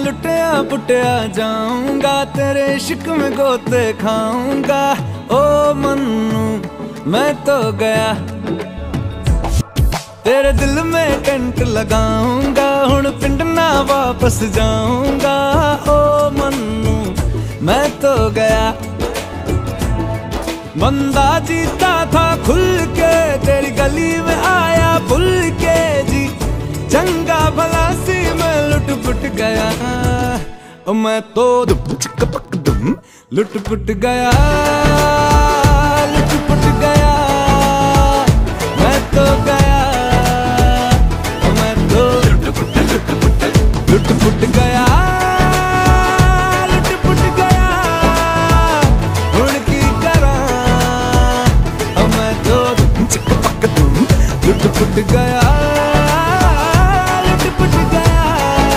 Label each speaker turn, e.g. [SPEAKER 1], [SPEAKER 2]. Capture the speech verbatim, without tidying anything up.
[SPEAKER 1] लुटिया पुटिया जाऊंगा, तेरे इश्क में गोते खाऊंगा। ओ मन्नू मैं तो गया, तेरे दिल में टेंट लगाऊंगा, हुण पिंड ना वापस जाऊंगा। ओ मन्नू मैं तो गया, बंदा जीता था खुल के, तेरी गली में आया भूल के जी। चंगा भला सी मैं लुट पुट गया, ओ मैं तो दुम चिक पक दुम लुट पुट गया, लुट पुट गया। मैं तो गया, ओ मैं तो लुट पुट लुट पुट लुट पुट गया, लुट पुट गया। हुण की करा, ओ मैं तो दुम चिक पक दुम लुट पुट गया।